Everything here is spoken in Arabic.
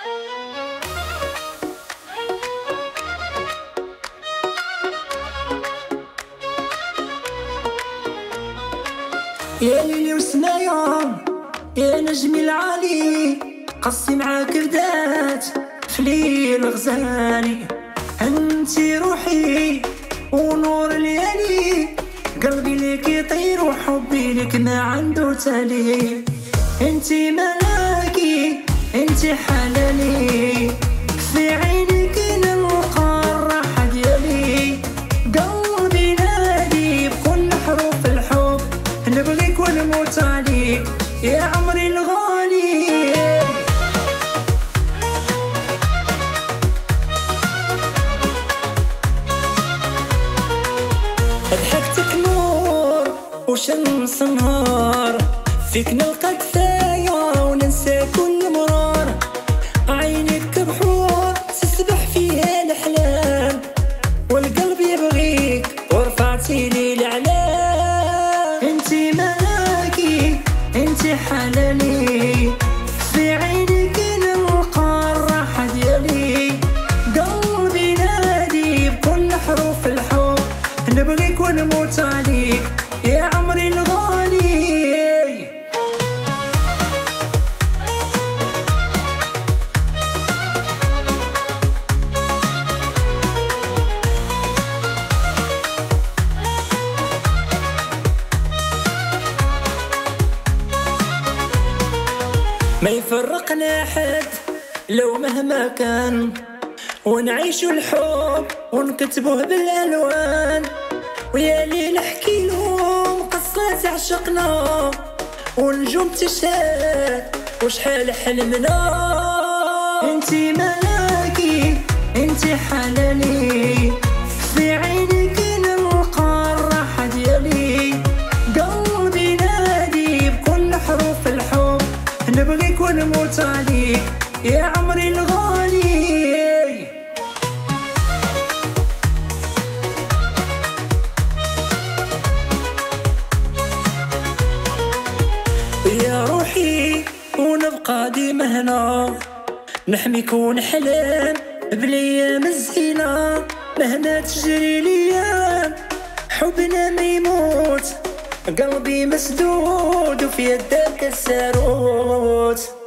يا ليلي وسمايا يا نجمي العالي، قصي معاك ردات في ليل غزالي. انتي روحي ونور ليالي، قلبي ليك يطير وحبي ليك ما عنده تالي. انتي ملاكي انتي حلالي، في عينك نلقى الراحة ديالي. قلبي نادي بكل حروف الحب، نبغيك ونموت عليك يا عمري الغالي. ضحكتك نور وشمس نهار، فيك نلقى كفاية وننسى كل مرار. عينك بحور تسبح فيها الأحلام، والقلب يبغيك ورفعتي لي الأعلام. انتي ملاكي انتي حلالي، في عينك نلقى الراحة ديالي. قلبي نادي بكل حروف الحب، نبغيك ونموت عليك يا عمري الغالي. ما يفرقنا حد لو مهما كان، ونعيشوا الحب ونكتبوه بالالوان. ويا ليل احكي لهم قصات عشقنا، ونجوم تشهد وشحال حلمنا. انتي ملاكي انتي حلالي، في عينك نلقى الراحة ديالي. قلبي نادي بكل حروف الحب، نبغيك ونموت عليك يا عمري الغالي. يا روحي ونبقى ديما هنا، نحميك ونحلم بالايام الزينة. مهما تجري الايام حبنا ما يموت، قلبي مسدود وفي يدك الساروت.